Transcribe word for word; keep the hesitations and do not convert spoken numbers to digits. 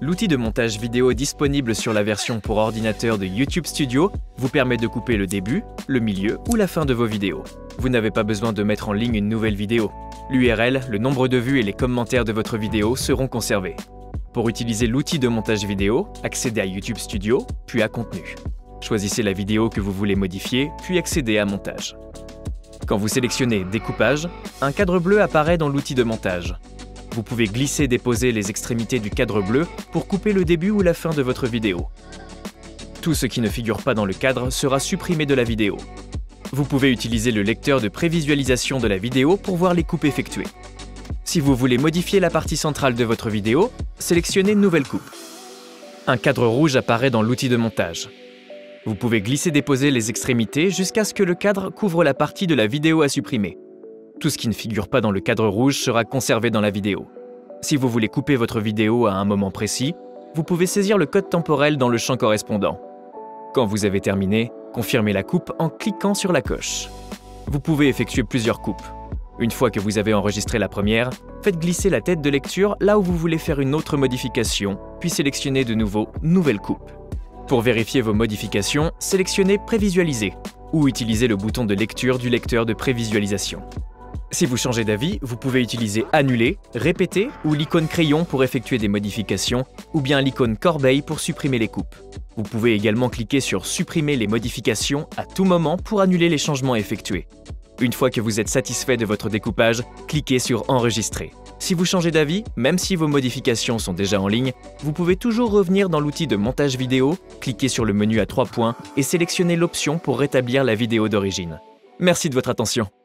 L'outil de montage vidéo disponible sur la version pour ordinateur de YouTube Studio vous permet de couper le début, le milieu ou la fin de vos vidéos. Vous n'avez pas besoin de mettre en ligne une nouvelle vidéo. L'U R L, le nombre de vues et les commentaires de votre vidéo seront conservés. Pour utiliser l'outil de montage vidéo, accédez à YouTube Studio, puis à Contenu. Choisissez la vidéo que vous voulez modifier, puis accédez à Montage. Quand vous sélectionnez Découpage, un cadre bleu apparaît dans l'outil de montage. Vous pouvez glisser et déposer les extrémités du cadre bleu pour couper le début ou la fin de votre vidéo. Tout ce qui ne figure pas dans le cadre sera supprimé de la vidéo. Vous pouvez utiliser le lecteur de prévisualisation de la vidéo pour voir les coupes effectuées. Si vous voulez modifier la partie centrale de votre vidéo, sélectionnez Nouvelle coupe. Un cadre rouge apparaît dans l'outil de montage. Vous pouvez glisser-déposer les extrémités jusqu'à ce que le cadre couvre la partie de la vidéo à supprimer. Tout ce qui ne figure pas dans le cadre rouge sera conservé dans la vidéo. Si vous voulez couper votre vidéo à un moment précis, vous pouvez saisir le code temporel dans le champ correspondant. Quand vous avez terminé, confirmez la coupe en cliquant sur la coche. Vous pouvez effectuer plusieurs coupes. Une fois que vous avez enregistré la première, faites glisser la tête de lecture là où vous voulez faire une autre modification, puis sélectionnez de nouveau « Nouvelle coupe ». Pour vérifier vos modifications, sélectionnez « Prévisualiser » ou utilisez le bouton de lecture du lecteur de prévisualisation. Si vous changez d'avis, vous pouvez utiliser « Annuler »,« Répéter » ou l'icône crayon pour effectuer des modifications, ou bien l'icône corbeille pour supprimer les coupes. Vous pouvez également cliquer sur « Supprimer les modifications » à tout moment pour annuler les changements effectués. Une fois que vous êtes satisfait de votre découpage, cliquez sur « Enregistrer ». Si vous changez d'avis, même si vos modifications sont déjà en ligne, vous pouvez toujours revenir dans l'outil de montage vidéo, cliquer sur le menu à trois points et sélectionner l'option pour rétablir la vidéo d'origine. Merci de votre attention.